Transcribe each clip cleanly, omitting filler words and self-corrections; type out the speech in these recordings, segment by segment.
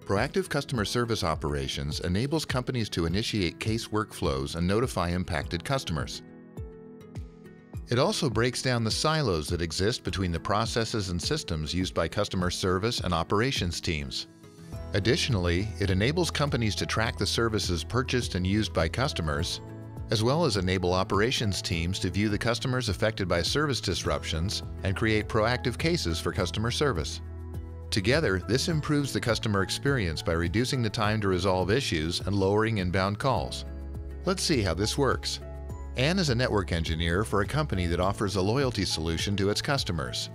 Proactive customer service operations enables companies to initiate case workflows and notify impacted customers. It also breaks down the silos that exist between the processes and systems used by customer service and operations teams. Additionally, it enables companies to track the services purchased and used by customers, as well as enable operations teams to view the customers affected by service disruptions and create proactive cases for customer service. Together, this improves the customer experience by reducing the time to resolve issues and lowering inbound calls. Let's see how this works. Anne is a network engineer for a company that offers a loyalty solution to its customers.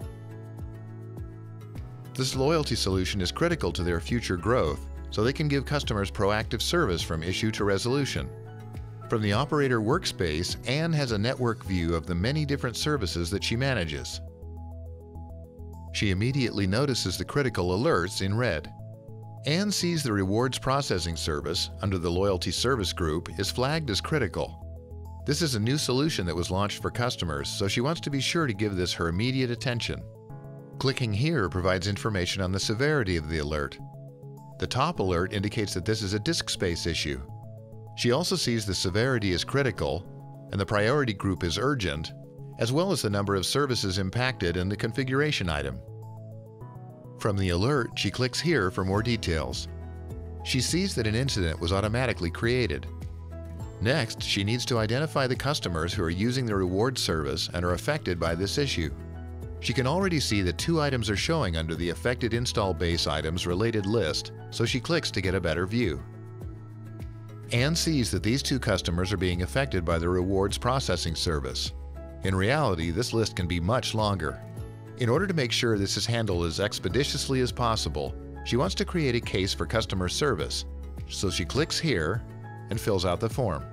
This loyalty solution is critical to their future growth, so they can give customers proactive service from issue to resolution. From the operator workspace, Anne has a network view of the many different services that she manages. She immediately notices the critical alerts in red. Anne sees the rewards processing service under the loyalty service group is flagged as critical. This is a new solution that was launched for customers, so she wants to be sure to give this her immediate attention. Clicking here provides information on the severity of the alert. The top alert indicates that this is a disk space issue. She also sees the severity is critical and the priority group is urgent, as well as the number of services impacted and the configuration item. From the alert, she clicks here for more details. She sees that an incident was automatically created. Next, she needs to identify the customers who are using the reward service and are affected by this issue. She can already see that 2 items are showing under the affected install base items related list, so she clicks to get a better view. Anne sees that these 2 customers are being affected by the rewards processing service. In reality, this list can be much longer. In order to make sure this is handled as expeditiously as possible, she wants to create a case for customer service, so she clicks here and fills out the form.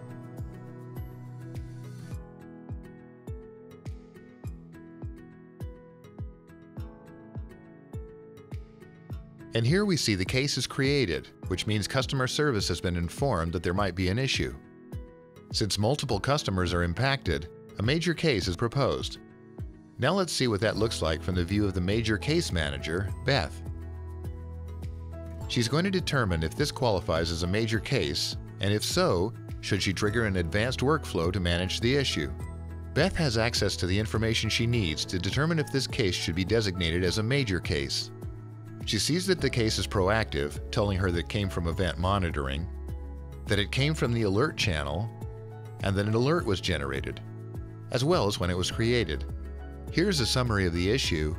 And here we see the case is created, which means customer service has been informed that there might be an issue. Since multiple customers are impacted, a major case is proposed. Now let's see what that looks like from the view of the major case manager, Beth. She's going to determine if this qualifies as a major case, and if so, should she trigger an advanced workflow to manage the issue. Beth has access to the information she needs to determine if this case should be designated as a major case. She sees that the case is proactive, telling her that it came from event monitoring, that it came from the alert channel, and that an alert was generated, as well as when it was created. Here's a summary of the issue,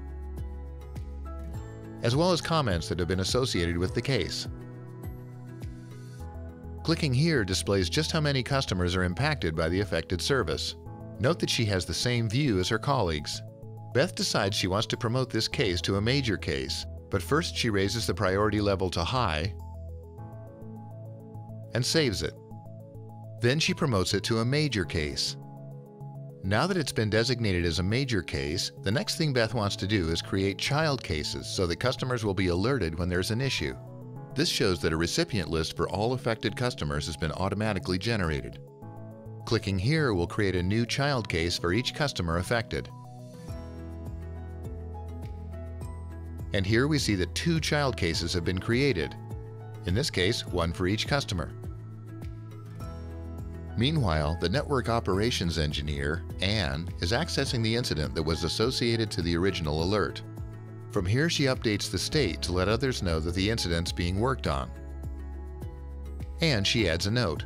as well as comments that have been associated with the case. Clicking here displays just how many customers are impacted by the affected service. Note that she has the same view as her colleagues. Beth decides she wants to promote this case to a major case, but first she raises the priority level to high and saves it. Then she promotes it to a major case. Now that it's been designated as a major case, the next thing Beth wants to do is create child cases so that customers will be alerted when there's an issue. This shows that a recipient list for all affected customers has been automatically generated. Clicking here will create a new child case for each customer affected. And here we see that 2 child cases have been created. In this case, 1 for each customer. Meanwhile, the network operations engineer, Anne, is accessing the incident that was associated to the original alert. From here, she updates the state to let others know that the incident's being worked on. And she adds a note.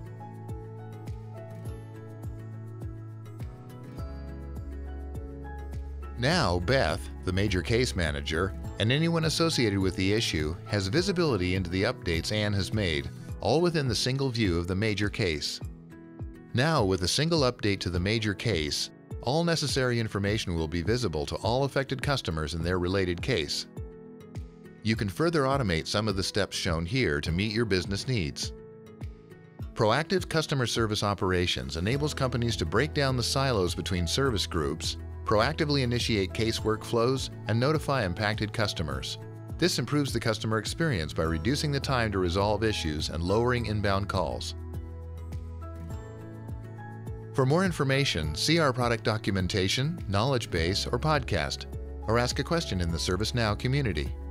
Now, Beth, the major case manager, and anyone associated with the issue has visibility into the updates Anne has made, all within the single view of the major case. Now, with a single update to the major case, all necessary information will be visible to all affected customers in their related case. You can further automate some of the steps shown here to meet your business needs. Proactive customer service operations enables companies to break down the silos between service groups, proactively initiate case workflows, and notify impacted customers. This improves the customer experience by reducing the time to resolve issues and lowering inbound calls. For more information, see our product documentation, knowledge base, or podcast, or ask a question in the ServiceNow community.